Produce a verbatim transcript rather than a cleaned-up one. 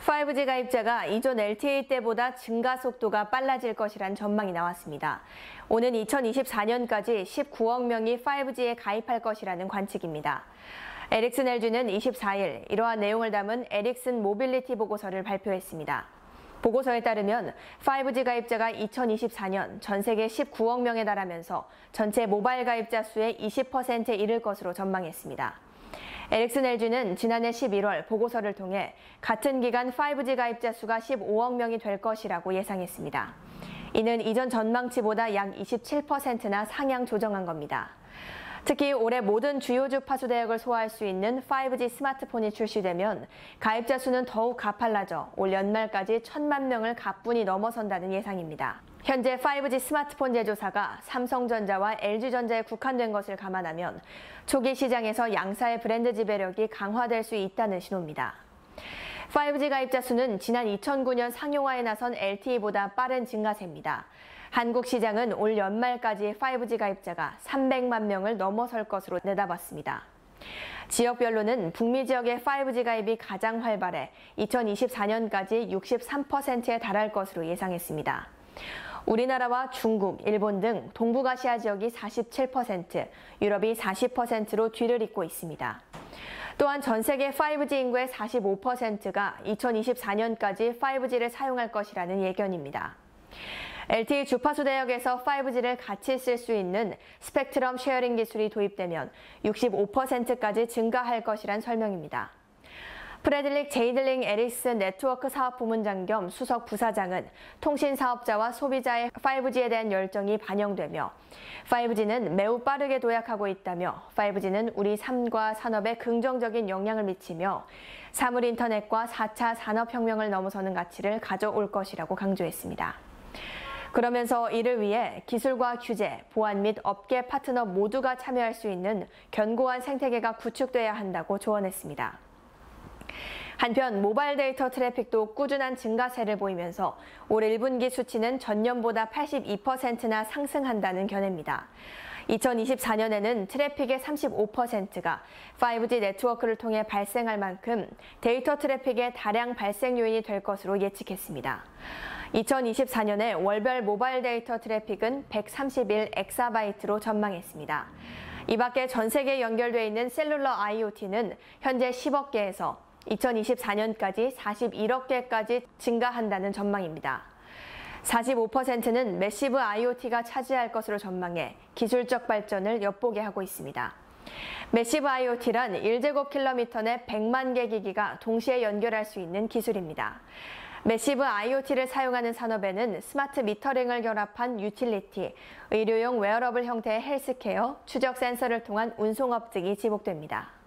파이브지 가입자가 이전 엘티이 때보다 증가 속도가 빨라질 것이란 전망이 나왔습니다. 오는 이천이십사 년까지 십구억 명이 파이브지에 가입할 것이라는 관측입니다. 에릭슨 엘지는 이십사 일 이러한 내용을 담은 에릭슨 모빌리티 보고서를 발표했습니다. 보고서에 따르면 파이브지 가입자가 이천이십사 년 전 세계 십구억 명에 달하면서 전체 모바일 가입자 수의 이십 퍼센트에 이를 것으로 전망했습니다. 에릭슨 엘지는 지난해 십일월 보고서를 통해 같은 기간 파이브지 가입자 수가 십오억 명이 될 것이라고 예상했습니다. 이는 이전 전망치보다 약 이십칠 퍼센트나 상향 조정한 겁니다. 특히 올해 모든 주요 주파수 대역을 소화할 수 있는 파이브지 스마트폰이 출시되면 가입자 수는 더욱 가팔라져 올 연말까지 천만 명을 가뿐히 넘어선다는 예상입니다. 현재 파이브지 스마트폰 제조사가 삼성전자와 엘지전자에 국한된 것을 감안하면 초기 시장에서 양사의 브랜드 지배력이 강화될 수 있다는 신호입니다. 파이브지 가입자 수는 지난 이천구 년 상용화에 나선 엘티이보다 빠른 증가세입니다. 한국 시장은 올 연말까지 파이브지 가입자가 삼백만 명을 넘어설 것으로 내다봤습니다. 지역별로는 북미 지역의 파이브지 가입이 가장 활발해 이천이십사 년까지 육십삼 퍼센트에 달할 것으로 예상했습니다. 우리나라와 중국, 일본 등 동북아시아 지역이 사십칠 퍼센트, 유럽이 사십 퍼센트로 뒤를 잇고 있습니다. 또한 전 세계 파이브지 인구의 사십오 퍼센트가 이천이십사 년까지 파이브지를 사용할 것이라는 예견입니다. 엘티이 주파수 대역에서 파이브지를 같이 쓸 수 있는 스펙트럼 쉐어링 기술이 도입되면 육십오 퍼센트까지 증가할 것이란 설명입니다. 프레들릭 제이들링 에릭슨 네트워크 사업부문장 겸 수석 부사장은 통신 사업자와 소비자의 파이브지에 대한 열정이 반영되며 파이브지는 매우 빠르게 도약하고 있다며 파이브지는 우리 삶과 산업에 긍정적인 영향을 미치며 사물 인터넷과 사 차 산업혁명을 넘어서는 가치를 가져올 것이라고 강조했습니다. 그러면서 이를 위해 기술과 규제, 보안 및 업계 파트너 모두가 참여할 수 있는 견고한 생태계가 구축돼야 한다고 조언했습니다. 한편 모바일 데이터 트래픽도 꾸준한 증가세를 보이면서 올 일 분기 수치는 전년보다 팔십이 퍼센트나 상승한다는 견해입니다. 이천이십사 년에는 트래픽의 삼십오 퍼센트가 파이브지 네트워크를 통해 발생할 만큼 데이터 트래픽의 다량 발생 요인이 될 것으로 예측했습니다. 이천이십사 년에 월별 모바일 데이터 트래픽은 백삼십일 엑사바이트로 전망했습니다. 이 밖에 전 세계에 연결돼 있는 셀룰러 아이오티는 현재 십억 개에서 이천이십사 년까지 사십일억 개까지 증가한다는 전망입니다. 사십오 퍼센트는 매시브 아이오티가 차지할 것으로 전망해 기술적 발전을 엿보게 하고 있습니다. 매시브 아이오티란 일 제곱킬로미터 내 백만 개 기기가 동시에 연결할 수 있는 기술입니다. 매시브 아이오티를 사용하는 산업에는 스마트 미터링을 결합한 유틸리티, 의료용 웨어러블 형태의 헬스케어, 추적 센서를 통한 운송업 등이 지목됩니다.